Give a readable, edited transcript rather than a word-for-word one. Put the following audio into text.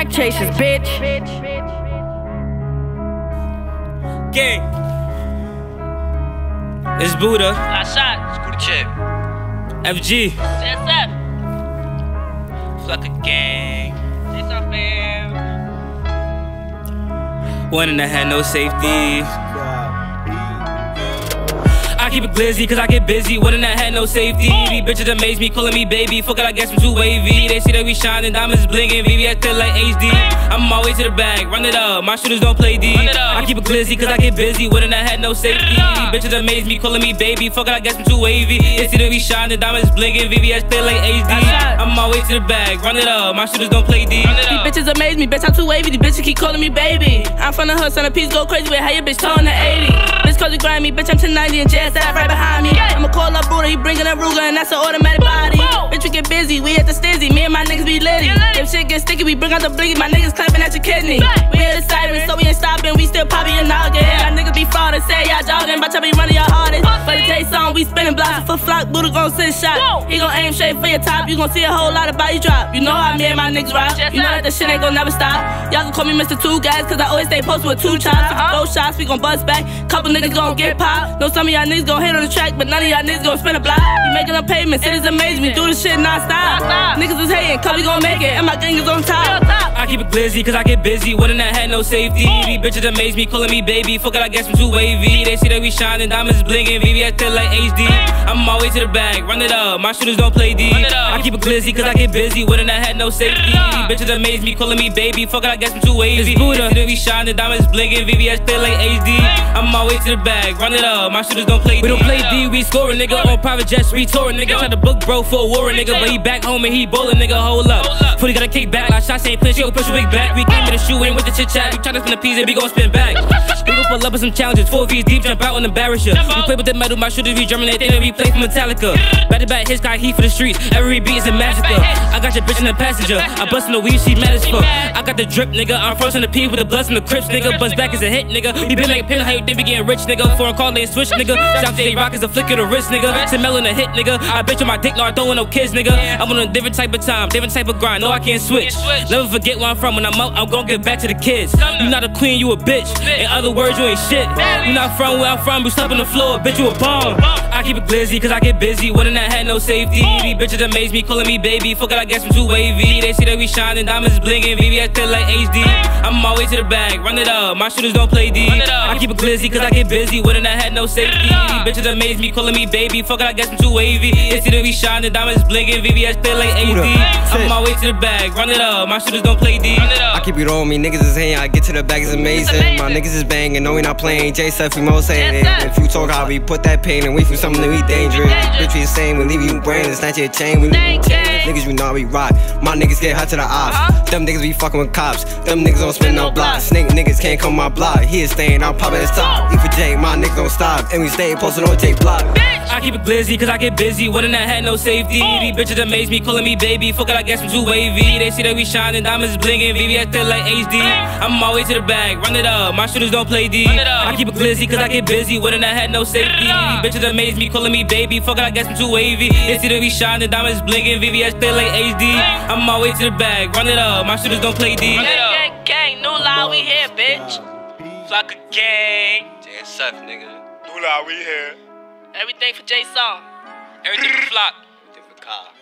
Pack chasers, bitch. Gang. It's Buddha. I shot. Screw the chip. FG. CSF. Fuck a gang. Jason fam. One and I had no safety. I keep it glizzy cause I get busy. One and I had no safety. These bitches amaze me, calling me baby. Fuck it, I guess I'm too wavy. They see that we shining, diamonds blinking. VVS still like HD. I'm on my way to the bag, run it up. My shooters don't play D. I keep it glizzy cause I get busy. One and I had no safety. These bitches amaze me, calling me baby. Fuck it, I guess I'm too wavy. They see that we shining, diamonds blinking. VVS still like HD. I'm on my way to the bag, run it up. My shooters don't play D. These bitches amaze me, bitch, I'm too wavy. These bitches keep calling me baby. I'm from the hood, son of peace, go crazy with how your bitch towing the 80. Bitch cause you grind me, bitch, I'm 1090 and JSF right behind me. I'ma call up Buddha, he bringin' a Ruger and that's an automatic body. Bitch, we get busy, we at the stizzy, me and my niggas be litty. If shit get sticky, we bring out the bliggy, my niggas clapping at your kidney. We hit the siren, so we ain't stopping, we still poppin' and noggin. My niggas be fraudin', say y'all jogging, but y'all be running your hardest. For the J song, we spinning blocks, for flock, Buddha gon' send shot. He gon' aim straight for your top, you gon' see a whole lot of body drop. You know how me and my niggas rock, you know that the shit ain't gon' never stop. Y'all gon' call me Mr. Two Guys, cause I always stay posted with 2 chops. If we throw shots, we gon' bust back, couple niggas gon' get popped. Know some of y'all niggas gon' hit on the track, but none of y'all niggas gon' spin a block. We making them payments, it is amazing, we do this shit non-stop. Niggas is hating, cause we gon' make it, and my gang is on top. I keep it glizzy cause I get busy. One and I had no safety. These bitches amaze me, calling me baby. Fuck it, I guess I'm too wavy. They see that we shining, diamonds blinking. VVS still like HD. I'm on my way to the bag, run it up. My shooters don't play D. I keep it glizzy cause I get busy. One and I had no safety. These bitches amaze me, calling me baby. Fuck it, I guess I'm too wavy. It's Buddha. They see that we shining, diamonds blinking. VVS still like HD. I'm on my way to the bag, run it up. My shooters don't play D. We don't play D, we scoring, nigga. On private jets, we touring, nigga. Tried to book bro for a war, nigga. But he back home and he bowling, nigga. Hold up. Fully got a kick back. Like shots ain't pinch, yo, push a big back. We came to the shoe, ain't with the chit chat. We try to spin the peas and we gon' spin back. We gon' pull up with some challenges. 4 V's deep, jump out and embarrass ya. We play with the metal, my shooters be drumming. They think that we play for Metallica. Back to back, hits got heat for the streets. Every beat is a massacre. I got your bitch in the passenger. I bust in the weed, she mad as fuck. I got the drip, nigga. I'm first in the P with the bloods and the crips, nigga. Bust back is a hit, nigga. We been like pin, how you think we getting rich, nigga. Foreign call, they switch, nigga. Shout to rock is a flick of the wrist, nigga. Some melon a hit, nigga. I bet you my dick, no, I throwing no kids, nigga. I'm on a different type of time, different type of grind. No, I can't switch. Never forget where I'm from. When I'm out, I'm gon' get back to the kids. You not a queen, you a bitch. In other words, you ain't shit. You not from where I'm from, you slept on the floor, bitch, you a bum. I keep it glizzy cause I get busy. One and I had no safety. These bitches amaze me, calling me baby. Fuck it, I guess I'm too wavy. They see that we shining, diamonds blinking. VVS still like HD. I'm on my way to the bag, run it up. My shooters don't play D. I keep it glizzy cause I get busy. One and I had no safety. These bitches amaze me, calling me baby. Fuck it, I guess I'm too wavy. They see that we shining, diamonds blinking. VVS still like HD. I'm on my way to the bag, run it up. My shooters don't play D. I keep it on me, niggas is hating, I get to the bag, it's amazing. My niggas is banging, no we not playing. JSF, we most hating. If you talk how we put that pain and we feel something that we dangerous. Bitch, we the same, we leave you brain, snatch your chain, we leave you chain. Niggas, you know we rock. My niggas get hot to the ops. Them niggas be fucking with cops. Them niggas don't spin no blocks. Snake niggas can't come my block. He is staying, I'm popping his top. E for J, my niggas don't stop. And we stay posted on J block. I keep it glizzy cause I get busy. One and I had no safety. These bitches amaze me, calling me baby. Fuck it, I guess I'm too wavy. They see that we shining, diamonds blinking. VVS still like HD. I'm on my way to the bag, run it up. My shooters don't play D. I keep it glizzy cause I get busy. One and I had no safety. These bitches amaze me, calling me baby. Fuck it, I guess I'm too wavy. They see that we shining, diamonds blinking. VVS still like HD. I'm on my way to the bag, run it up. My shooters don't play D. Gang, gang, no lie, we here, bitch. Flock a gang. JSF, nigga. Nula, we here. Everything for J Song. Everything for Flock. Different car.